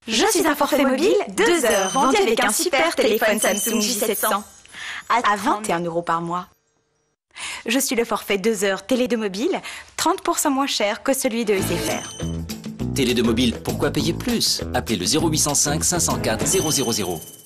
Je suis un forfait mobile, 2 heures, vendu avec un super téléphone Samsung J700 à 21 € par mois. Je suis le forfait 2 heures télé de mobile, 30% moins cher que celui de SFR. Télé de mobile, pourquoi payer plus? Appelez le 0805 504 000.